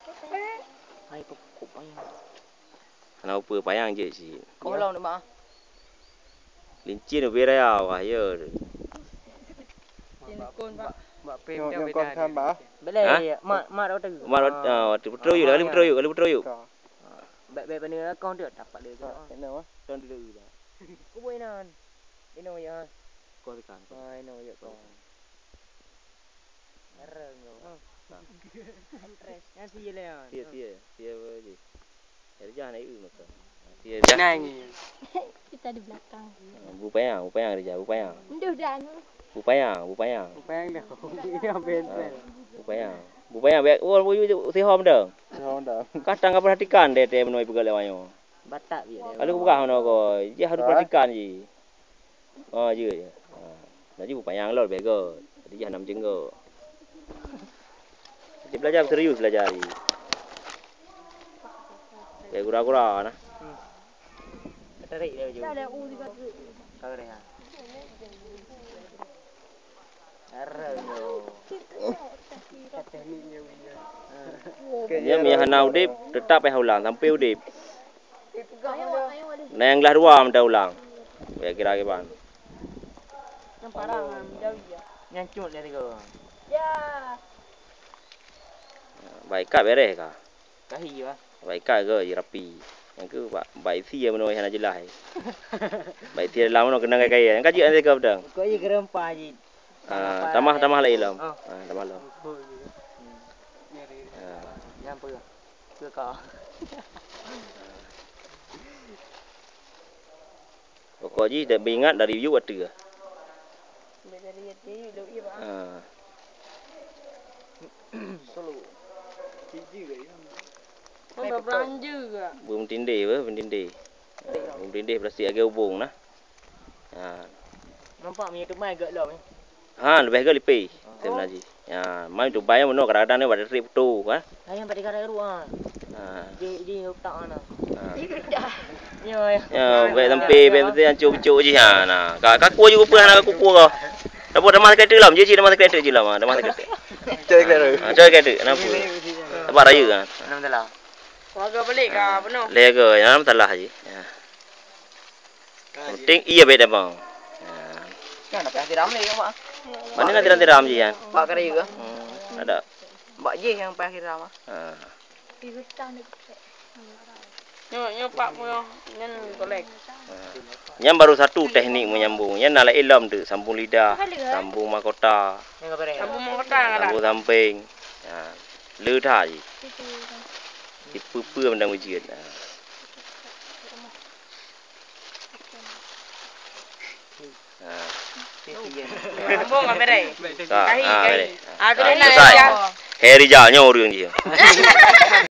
Hai pokok bayang. Kenapa apa bayang je sih? Kau lawan mak. Lincin ubir ya, wah ya. Kon pak. Mak pem Yang dia kon kan ba? Belai mak dah tu. Waktu betul you, kali betul you, kali betul you. Baik ni kau dia dapat dia. Kenapa? Don dulu dah. Kau boleh nan. Ino ya. Kau tekan. Ino ya kau. Erang kau. Stres. Yang sia lah. Sia je. Jadi jangan naik nak. Sia dah. Nang. Kita di belakang. Bu payang dia, bu payang. Nduh dah. Bu payang dah. Ini ambil. Bu payang baik. Oh, bu sihom dah. Sihom dah. Kadang kau perhatikan dia menoi pegal lewanyo. Batak dia. Kalau kau bukan kau, dia harus perhatikan je. Oh, je. Jadi bu payang lah bego. Jadi jangan nam jenggo. Dia belajar serius belajar ni. Kayak gura-gura nah. Tarik dia juga. Ada u juga tu. Kau dah. Erang kau. Tekniknya punya. Dia mihana udip tetap ulang sampai udip. Nah yang gelah dua minta ulang. Ya kira-kira. Yang parang jauh ya. Yang cut dia tu. Ya. Baik kak beres kah? Kahi bah. Baik kak ke rapi. Yang ke baik sia menoi hana jelas. Baik sia lama nak kena kai-kai. Yang kaji anda ke pedang. Kau je gerempah je. Tamah lai lam. Tamah lam. Yang apa? Ke kau. Pokok ji dah ingat dari you ada. Dari itu dulu ya, Pak. Solo. Kau belanja ke? Bum tindih apa? Bum tindih. Bum tindih plastik agak hubung nah. Nampak punya tu mai agak lom. Lebih agak lipi. Sebenarnya. Mai tu bayar mana kadang-kadang ni ada trip tu kan. Ayam pada gara ru ah. Di otak ana. Ya. Baik sampai betul yang cuk-cuk je nah. Kaku juga pernah nak kuku kau. Dapat dah masa kereta lam, je dah masa kereta je lam, dah masa kereta. Cari kereta. Cari kereta, kenapa? Dapat raya kan. Alhamdulillah. Warga balik ke penuh? Lega, yang salah je. Penting iya beda bang. Kan nak tiram ni kan pak. Mana nak tiram je kan? Pak kari juga. Ada. Pak je yang pak tiram ah. Ibu tang ni. Nyo pak mo nyen kolek. Yang baru satu teknik menyambung. Yang nak ilham tu sambung lidah, sambung mahkota. Sambung mahkota kan. Sambung samping. Le dah je. Dipupu benda ujian. Sambung apa dai? Kahi. Selesai. Tu dia nak. Hari jalannya orang dia.